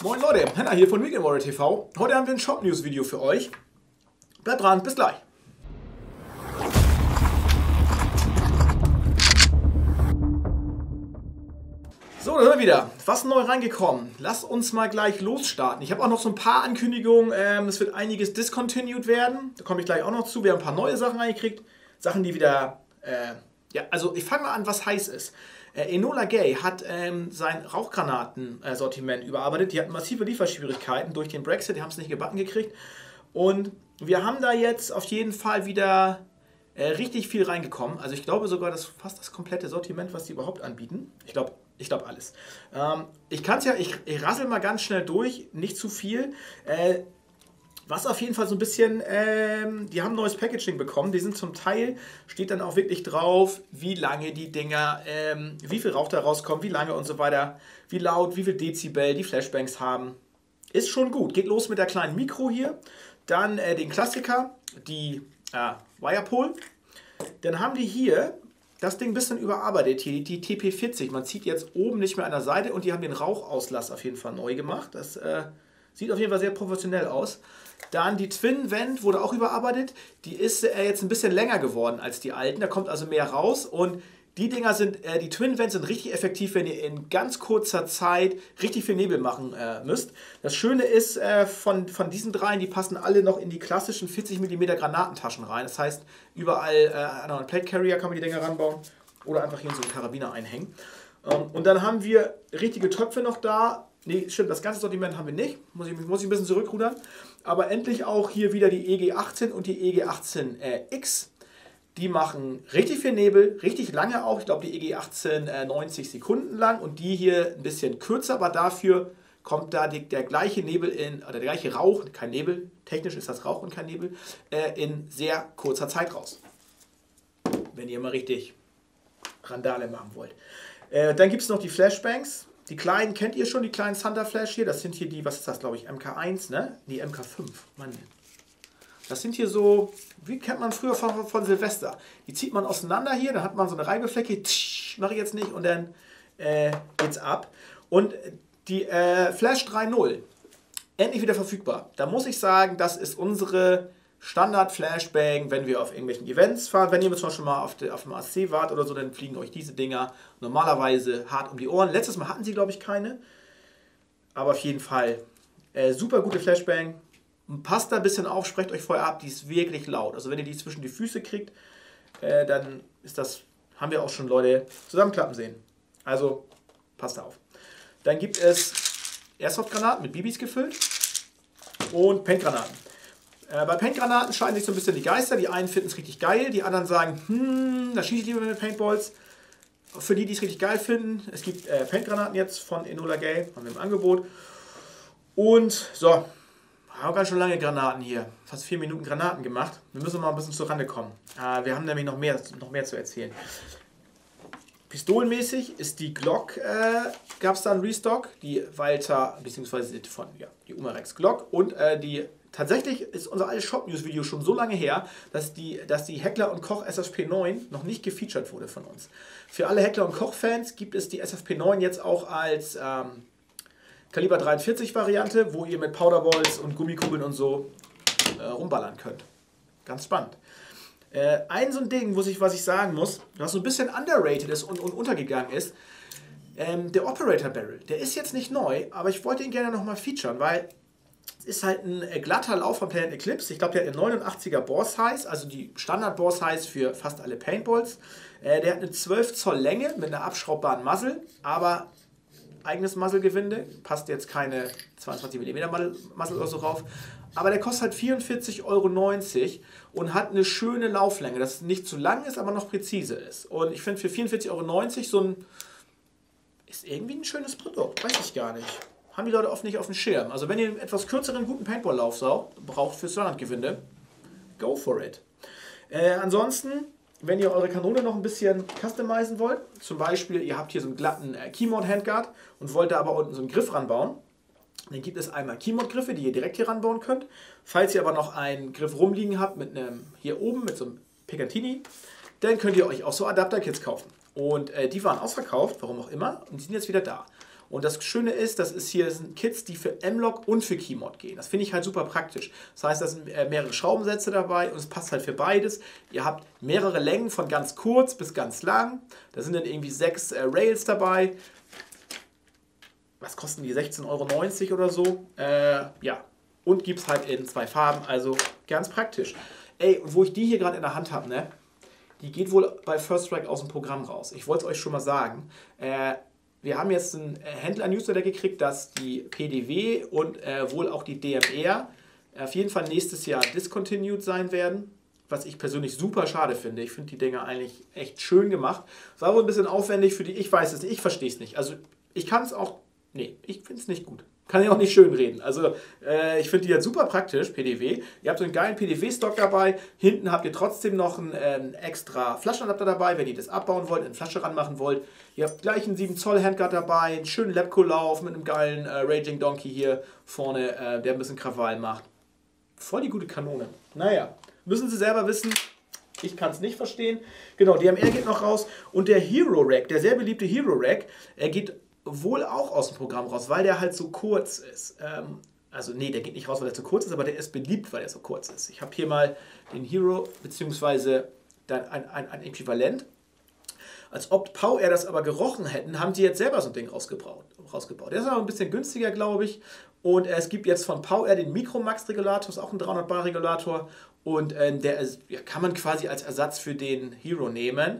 Moin Leute, Henna hier von Weekend Warrior TV. Heute haben wir ein Shop-News-Video für euch. Bleibt dran, bis gleich. So, da sind wir wieder. Was neu reingekommen? Lasst uns mal gleich losstarten. Ich habe auch noch so ein paar Ankündigungen. Es wird einiges discontinued werden. Da komme ich gleich auch noch zu. Wir haben ein paar neue Sachen reingekriegt. Sachen, die wieder... also ich fange mal an, was heiß ist. Enola Gay hat sein Rauchgranaten-Sortiment überarbeitet. Die hatten massive Lieferschwierigkeiten durch den Brexit. Die haben es nicht gebacken gekriegt. Und wir haben da jetzt auf jeden Fall wieder richtig viel reingekommen. Also ich glaube sogar, dass fast das komplette Sortiment, was die überhaupt anbieten. Ich glaube alles. Ich rassel mal ganz schnell durch, nicht zu viel. Was auf jeden Fall so ein bisschen, die haben neues Packaging bekommen. Die sind zum Teil, steht dann auch wirklich drauf, wie lange die Dinger, wie viel Rauch da rauskommt, wie lange und so weiter, wie laut, wie viel Dezibel die Flashbangs haben. Ist schon gut. Geht los mit der kleinen Mikro hier. Dann den Klassiker, die Wirepole. Dann haben die hier das Ding ein bisschen überarbeitet, hier die TP40. Man zieht jetzt oben nicht mehr an der Seite und die haben den Rauchauslass auf jeden Fall neu gemacht. Das sieht auf jeden Fall sehr professionell aus. Dann die Twin Vent wurde auch überarbeitet. Die ist jetzt ein bisschen länger geworden als die alten. Da kommt also mehr raus. Und die Dinger sind, die Twin Vents sind richtig effektiv, wenn ihr in ganz kurzer Zeit richtig viel Nebel machen müsst. Das Schöne ist, von diesen dreien, die passen alle noch in die klassischen 40 mm Granatentaschen rein. Das heißt, überall an einen Plate Carrier kann man die Dinger ranbauen oder einfach hier in so einen Karabiner einhängen. Und dann haben wir richtige Töpfe noch da. Nee, stimmt, das ganze Sortiment haben wir nicht. Muss ich ein bisschen zurückrudern. Aber endlich auch hier wieder die EG18 und die EG18X. Die machen richtig viel Nebel, richtig lange auch. Ich glaube, die EG18 90 Sekunden lang und die hier ein bisschen kürzer, aber dafür kommt da der gleiche Nebel oder der gleiche Rauch, kein Nebel, technisch ist das Rauch und kein Nebel, in sehr kurzer Zeit raus. Wenn ihr mal richtig Randale machen wollt. Dann gibt es noch die Flashbangs. Die kleinen kennt ihr schon, die kleinen Thunder Flash hier. Das sind hier die, was ist das, glaube ich, MK1, ne? Die MK5, Mann. Das sind hier so, wie kennt man früher von Silvester. Die zieht man auseinander hier, dann hat man so eine Reibefläche, mache ich jetzt nicht, und dann geht's ab. Und die Flash 3.0, endlich wieder verfügbar. Da muss ich sagen, das ist unsere Standard-Flashbang, wenn wir auf irgendwelchen Events fahren. Wenn ihr zum Beispiel mal auf dem ASC wart oder so, dann fliegen euch diese Dinger normalerweise hart um die Ohren. Letztes Mal hatten sie, glaube ich, keine. Aber auf jeden Fall super gute Flashbang. Passt da ein bisschen auf, sprecht euch vorher ab, die ist wirklich laut. Also wenn ihr die zwischen die Füße kriegt, dann ist das, haben wir auch schon Leute zusammenklappen sehen. Also passt auf. Dann gibt es Airsoft-Granaten mit Bibis gefüllt und Paintgranaten. Bei Paintgranaten scheiden sich so ein bisschen die Geister. Die einen finden es richtig geil, die anderen sagen, da schieße ich lieber mit Paintballs. Für die, die es richtig geil finden, es gibt Paintgranaten jetzt von Enola Gay, haben wir im Angebot. Und so, haben ganz schön lange Granaten hier. Fast 4 Minuten Granaten gemacht. Wir müssen mal ein bisschen zur Rande kommen. Wir haben nämlich noch mehr zu erzählen. Pistolenmäßig ist die Glock, gab es da einen Restock. Die Walter, beziehungsweise die Umarex Glock. Und tatsächlich ist unser altes Shop-News-Video schon so lange her, dass die Heckler & Koch SFP9 noch nicht gefeatured wurde von uns. Für alle Heckler & Koch-Fans gibt es die SFP9 jetzt auch als Kaliber 43 Variante, wo ihr mit Powderballs und Gummikugeln und so rumballern könnt. Ganz spannend. So ein Ding, was ich sagen muss, was so ein bisschen underrated ist und untergegangen ist, der Operator Barrel. Der ist jetzt nicht neu, aber ich wollte ihn gerne nochmal featuren, weil es ist halt ein glatter Lauf von Planet Eclipse. Ich glaube, der hat eine 89er Bore Size, also die Standard Bore Size für fast alle Paintballs. Der hat eine 12 Zoll Länge mit einer abschraubbaren Muzzle, aber eigenes Muzzlegewinde, passt jetzt keine 22 mm Muzzle oder so drauf, aber der kostet halt 44,90 € und hat eine schöne Lauflänge, das nicht zu lang ist, aber noch präzise ist. Und ich finde für 44,90 € so ein, ist irgendwie ein schönes Produkt, weiß ich gar nicht. Haben die Leute oft nicht auf dem Schirm. Also wenn ihr einen etwas kürzeren, guten Paintball-Lauf braucht fürs Standardgewinde, go for it. Ansonsten, wenn ihr eure Kanone noch ein bisschen customizen wollt, zum Beispiel ihr habt hier so einen glatten Keymount Handguard und wollt da aber unten so einen Griff ranbauen, dann gibt es einmal Keymount-Griffe, die ihr direkt hier ranbauen könnt. Falls ihr aber noch einen Griff rumliegen habt mit einem hier oben mit so einem Picatinny, dann könnt ihr euch auch so Adapter-Kits kaufen. Und die waren ausverkauft, warum auch immer, und die sind jetzt wieder da. Und das Schöne ist, hier sind Kits, die für M-Log und für Keymod gehen. Das finde ich halt super praktisch. Das heißt, da sind mehrere Schraubensätze dabei und es passt halt für beides. Ihr habt mehrere Längen von ganz kurz bis ganz lang. Da sind dann irgendwie 6 Rails dabei. Was kosten die? 16,90 € oder so. Ja. Und gibt es halt in 2 Farben, also ganz praktisch. Ey, und wo ich die hier gerade in der Hand habe, ne? Die geht wohl bei First Strike aus dem Programm raus. Ich wollte es euch schon mal sagen. Wir haben jetzt einen Händler-Newsletter gekriegt, dass die PDW und wohl auch die DMR auf jeden Fall nächstes Jahr discontinued sein werden. Was ich persönlich super schade finde. Ich finde die Dinger eigentlich echt schön gemacht. Es war wohl ein bisschen aufwendig für die, ich weiß es nicht, ich verstehe es nicht. Also ich kann es auch, nee, ich finde es nicht gut. Kann ich auch nicht schön reden. Also ich finde die jetzt super praktisch, PDW. Ihr habt so einen geilen PDW-Stock dabei. Hinten habt ihr trotzdem noch einen extra Flaschenadapter dabei, wenn ihr das abbauen wollt, eine Flasche ranmachen wollt. Ihr habt gleich einen 7 Zoll Handguard dabei, einen schönen Labco-Lauf mit einem geilen Raging Donkey hier vorne, der ein bisschen Krawall macht. Voll die gute Kanone. Naja, müssen Sie selber wissen. Ich kann es nicht verstehen. Genau, DMR geht noch raus. Und der Hero Rack, der sehr beliebte Hero Rack, er geht wohl auch aus dem Programm raus, weil der halt so kurz ist. Also nee, der geht nicht raus, weil er zu kurz ist, aber der ist beliebt, weil er so kurz ist. Ich habe hier mal den Hero, beziehungsweise dann ein Äquivalent. Als ob PowerAir das aber gerochen hätten, haben die jetzt selber so ein Ding rausgebaut. Der ist aber ein bisschen günstiger, glaube ich. Und es gibt jetzt von PowerAir den Micromax-Regulator, ist auch ein 300-Bar-Regulator. Und der ist, ja, kann man quasi als Ersatz für den Hero nehmen.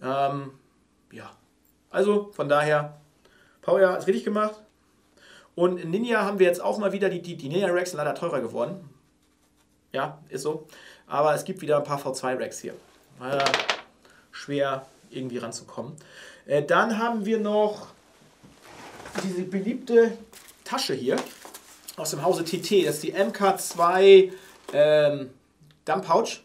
Ja, also von daher... PowerAir ist richtig gemacht. Und in Ninja haben wir jetzt auch mal wieder, die Ninja Racks sind leider teurer geworden. Ja, ist so. Aber es gibt wieder ein paar V2 Racks hier. Schwer irgendwie ranzukommen. Dann haben wir noch diese beliebte Tasche hier aus dem Hause TT. Das ist die MK2 Dump Pouch.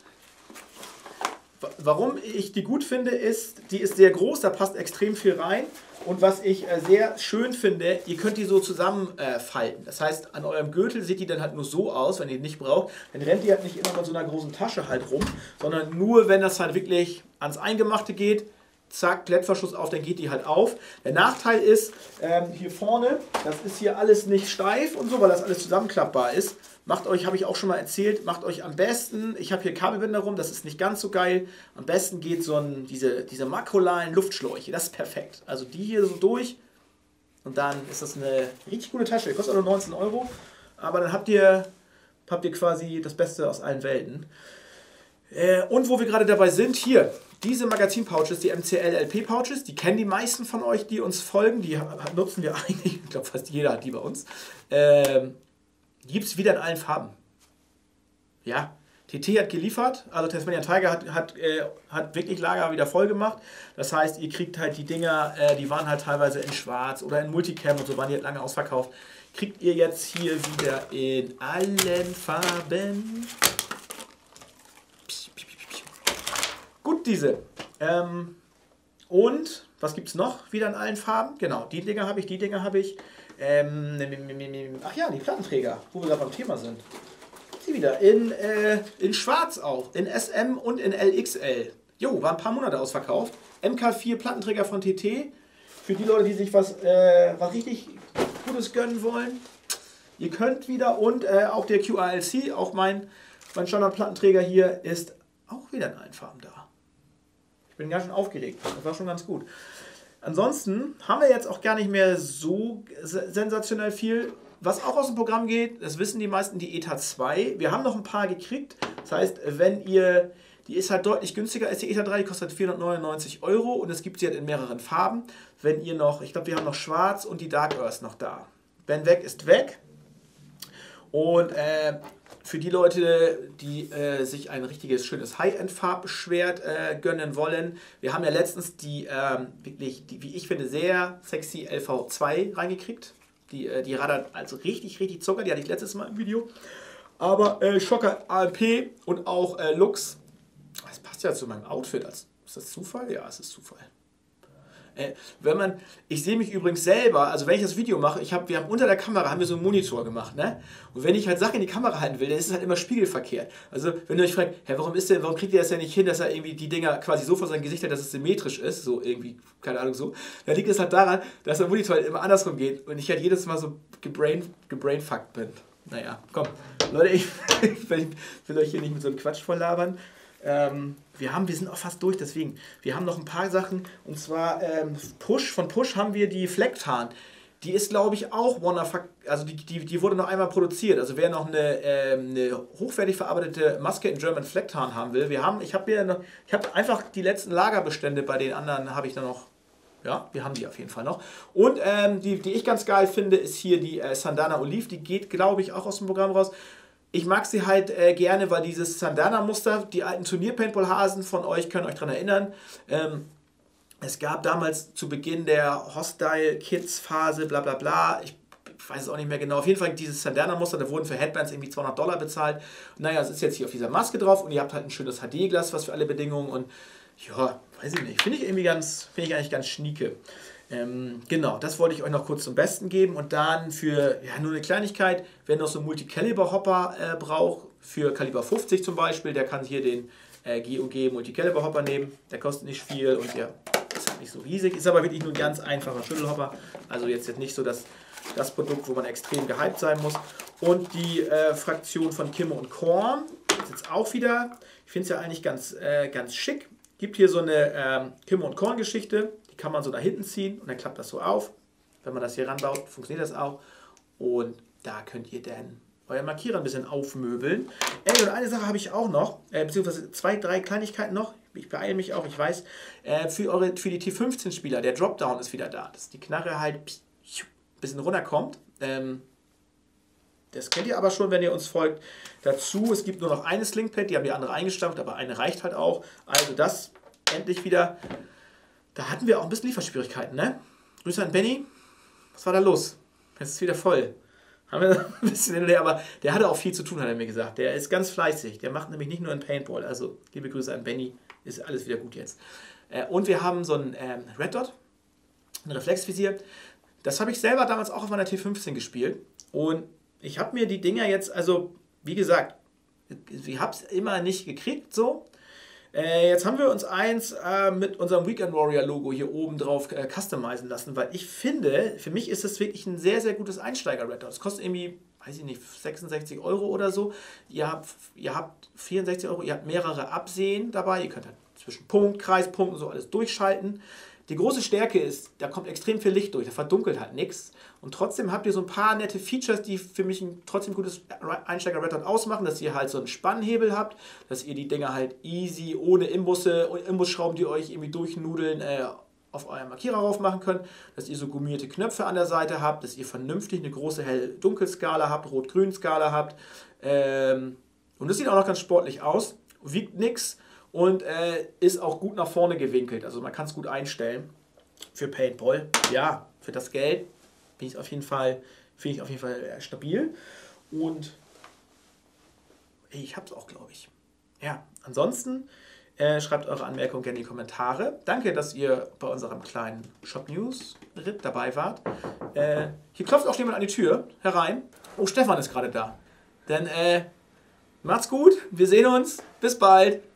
Warum ich die gut finde, ist, die ist sehr groß, da passt extrem viel rein. Und was ich sehr schön finde, ihr könnt die so zusammenfalten. Das heißt, an eurem Gürtel sieht die dann halt nur so aus, wenn ihr die nicht braucht. Dann rennt ihr halt nicht immer mit so einer großen Tasche halt rum, sondern nur, wenn das halt wirklich ans Eingemachte geht, zack, Klettverschluss auf, dann geht die halt auf. Der Nachteil ist, hier vorne, das ist hier alles nicht steif und so, weil das alles zusammenklappbar ist. Macht euch, habe ich auch schon mal erzählt, macht euch am besten, ich habe hier Kabelbinder rum, das ist nicht ganz so geil, am besten geht so diese Makroline Luftschläuche, das ist perfekt. Also die hier so durch und dann ist das eine richtig gute Tasche, kostet auch nur 19 €, aber dann habt ihr quasi das Beste aus allen Welten. Und wo wir gerade dabei sind, hier, diese Magazin-Pouches, die MCL-LP-Pouches, die kennen die meisten von euch, die uns folgen, die nutzen wir eigentlich, ich glaube fast jeder hat die bei uns. Die gibt es wieder in allen Farben. Ja, TT hat geliefert, also Tasmanian Tiger hat wirklich Lager wieder voll gemacht. Das heißt, ihr kriegt halt die Dinger, die waren halt teilweise in schwarz oder in Multicam und so, waren die halt lange ausverkauft. Kriegt ihr jetzt hier wieder in allen Farben. Gut, diese. Und was gibt es noch wieder in allen Farben? Genau, die Dinger habe ich. Ach ja, die Plattenträger, wo wir gerade beim Thema sind. Sie wieder in Schwarz auch, in SM und in LXL. Jo, war ein paar Monate ausverkauft. MK4 Plattenträger von TT. Für die Leute, die sich was richtig Gutes gönnen wollen. Ihr könnt wieder und auch der QRLC, auch mein Standard-Plattenträger hier, ist auch wieder in allen Farben da. Ich bin ganz schön aufgeregt. Das war schon ganz gut. Ansonsten haben wir jetzt auch gar nicht mehr so sensationell viel. Was auch aus dem Programm geht, das wissen die meisten, die ETA 2. Wir haben noch ein paar gekriegt. Das heißt, wenn ihr, die ist halt deutlich günstiger als die ETA 3, die kostet 499 € und es gibt sie halt in mehreren Farben. Wenn ihr noch, ich glaube, wir haben noch Schwarz und die Dark Earth noch da. Wenn weg ist weg. Und für die Leute, die sich ein richtiges, schönes High-End-Farbschwert gönnen wollen, wir haben ja letztens die, wie ich finde, sehr sexy LV2 reingekriegt. Die raddert also richtig, richtig Zucker, die hatte ich letztes Mal im Video. Aber Schocker AMP und auch Lux, das passt ja zu meinem Outfit. Ist das Zufall? Ja, es ist Zufall. Ich sehe mich übrigens selber, also wenn ich das Video mache, wir haben unter der Kamera haben wir so einen Monitor gemacht, ne? Und wenn ich halt Sachen in die Kamera halten will, dann ist es halt immer spiegelverkehrt. Also wenn ihr euch fragt, warum kriegt ihr das ja nicht hin, dass er irgendwie die Dinger quasi so vor sein Gesicht hat, dass es symmetrisch ist, so irgendwie, keine Ahnung so, dann liegt es halt daran, dass der Monitor halt immer andersrum geht und ich halt jedes Mal so gebrainfuckt bin. Naja, komm, Leute, ich will euch hier nicht mit so einem Quatsch voll labern. Wir sind auch fast durch, deswegen. Wir haben noch ein paar Sachen, und zwar von Push haben wir die Flecktarn. Die ist, glaube ich, auch also die wurde noch einmal produziert. Also wer noch eine hochwertig verarbeitete Maske in German Flecktarn haben will, ich habe einfach die letzten Lagerbestände, bei den anderen habe ich dann noch. Ja, wir haben die auf jeden Fall noch. Und die ich ganz geil finde, ist hier die Sandana Olive. Die geht, glaube ich, auch aus dem Programm raus. Ich mag sie halt gerne, weil dieses Sandana-Muster, die alten Turnier-Paintball-Hasen von euch können euch daran erinnern. Es gab damals zu Beginn der Hostile-Kids-Phase, bla bla bla, ich weiß es auch nicht mehr genau, auf jeden Fall dieses Sandana-Muster, da wurden für Headbands irgendwie $200 bezahlt. Und naja, es ist jetzt hier auf dieser Maske drauf und ihr habt halt ein schönes HD-Glas, was für alle Bedingungen und ja, weiß ich nicht, finde ich eigentlich ganz schnieke. Genau, das wollte ich euch noch kurz zum Besten geben und dann für nur eine Kleinigkeit, wer noch so einen Multicaliber-Hopper braucht, für Kaliber 50 zum Beispiel, der kann hier den GOG Multicaliber-Hopper nehmen, der kostet nicht viel und der ist halt nicht so riesig, ist aber wirklich nur ein ganz einfacher Schüttelhopper, also jetzt nicht so das Produkt, wo man extrem gehypt sein muss. Und die Fraktion von Kimme und Korn, ist jetzt auch wieder, ich finde es ja eigentlich ganz schick, gibt hier so eine Kimme und Korn Geschichte, kann man so nach hinten ziehen und dann klappt das so auf. Wenn man das hier ranbaut, funktioniert das auch. Und da könnt ihr dann euren Markierer ein bisschen aufmöbeln. Und eine Sache habe ich auch noch, beziehungsweise 2, 3 Kleinigkeiten noch. Ich beeile mich auch, ich weiß. Für die T15-Spieler, der Dropdown ist wieder da. Dass die Knarre halt ein bisschen runterkommt. Das kennt ihr aber schon, wenn ihr uns folgt. Dazu, es gibt nur noch eine Slingpad, die haben die andere eingestampft, aber eine reicht halt auch. Also das endlich wieder. Da hatten wir auch ein bisschen Lieferschwierigkeiten, ne? Grüße an Benny. Was war da los? Jetzt ist es wieder voll. Haben wir ein bisschen hin und her, aber der hatte auch viel zu tun, hat er mir gesagt. Der ist ganz fleißig. Der macht nämlich nicht nur ein Paintball. Also, liebe Grüße an Benny. Ist alles wieder gut jetzt. Und wir haben so ein Red Dot, ein Reflexvisier. Das habe ich selber damals auch auf meiner T15 gespielt. Und ich habe mir die Dinger jetzt, also, wie gesagt, ich habe es immer nicht gekriegt, so. Jetzt haben wir uns eins mit unserem Weekend Warrior Logo hier oben drauf customizen lassen, weil ich finde, für mich ist das wirklich ein sehr, sehr gutes Einsteiger-Red Dot. Das kostet irgendwie, weiß ich nicht, 66 € oder so. Ihr habt 64 €, ihr habt mehrere Absehen dabei, ihr könnt halt zwischen Punkt, Kreispunkt und so alles durchschalten. Die große Stärke ist, da kommt extrem viel Licht durch, da verdunkelt halt nichts. Und trotzdem habt ihr so ein paar nette Features, die für mich ein trotzdem gutes Einsteiger-Red Dot ausmachen, dass ihr halt so einen Spannhebel habt, dass ihr die Dinger halt easy, ohne Imbusschrauben, die euch irgendwie durchnudeln, auf euren Markierer rauf machen könnt, dass ihr so gummierte Knöpfe an der Seite habt, dass ihr vernünftig eine große Hell-Dunkel-Skala habt, Rot-Grün-Skala habt. Und das sieht auch noch ganz sportlich aus, wiegt nichts. Und ist auch gut nach vorne gewinkelt. Also man kann es gut einstellen für Paintball. Ja, für das Geld finde ich auf jeden Fall stabil. Und ich habe es auch, glaube ich. Ja, ansonsten schreibt eure Anmerkungen gerne in die Kommentare. Danke, dass ihr bei unserem kleinen Shop-News-Ritt dabei wart. Hier klopft auch jemand an die Tür herein. Oh, Stefan ist gerade da. Dann macht's gut, wir sehen uns. Bis bald.